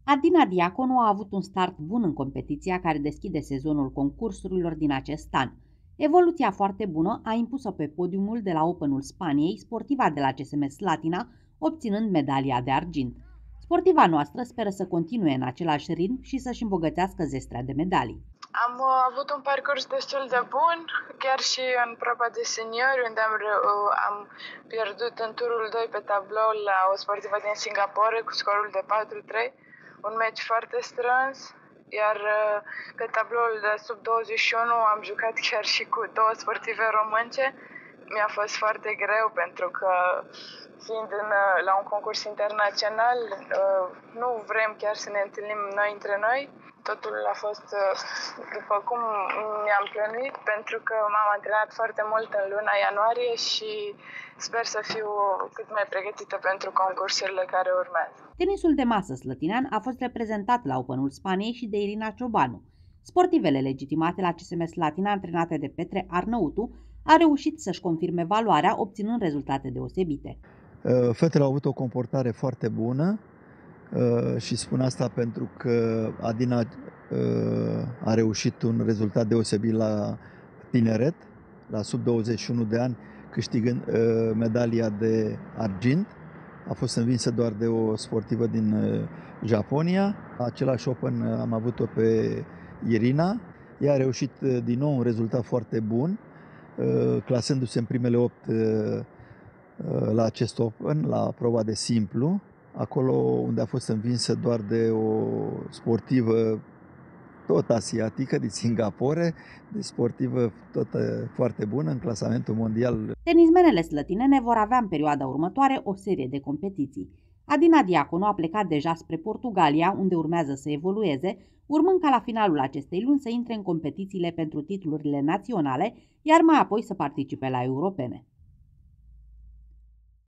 Adina Diaconu a avut un start bun în competiția care deschide sezonul concursurilor din acest an. Evoluția foarte bună a impus-o pe podiumul de la Openul Spaniei, sportiva de la CSM Slatina, obținând medalia de argint. Sportiva noastră speră să continue în același ritm și să-și îmbogățească zestrea de medalii. Am avut un parcurs destul de bun, chiar și în proba de seniori, unde am pierdut în turul 2 pe tablou la o sportivă din Singapore cu scorul de 4-3, un meci foarte strâns, iar pe tabloul de sub 21 am jucat chiar și cu două sportive românce. Mi-a fost foarte greu pentru că, fiind la un concurs internațional, nu vrem chiar să ne întâlnim noi între noi. Totul a fost după cum mi-am plănuit, pentru că m-am antrenat foarte mult în luna ianuarie și sper să fiu cât mai pregătită pentru concursurile care urmează. Tenisul de masă slătinean a fost reprezentat la Openul Spaniei și de Irina Ciobanu. Sportivele legitimate la CSM Slatina, antrenate de Petre Arnăutu, a reușit să-și confirme valoarea, obținând rezultate deosebite. Fetele au avut o comportare foarte bună și spun asta pentru că Adina a reușit un rezultat deosebit la tineret, la sub 21 de ani, câștigând medalia de argint. A fost învinsă doar de o sportivă din Japonia. Același Open am avut-o pe Irina. Ea a reușit din nou un rezultat foarte bun, clasându-se în primele 8 la acest Open, la proba de simplu, acolo unde a fost învinsă doar de o sportivă tot asiatică, din Singapore, de sportivă tot foarte bună în clasamentul mondial. Tenismenele slătinene vor avea în perioada următoare o serie de competiții. Adina Diaconu a plecat deja spre Portugalia, unde urmează să evolueze, urmând ca la finalul acestei luni să intre în competițiile pentru titlurile naționale, iar mai apoi să participe la europene.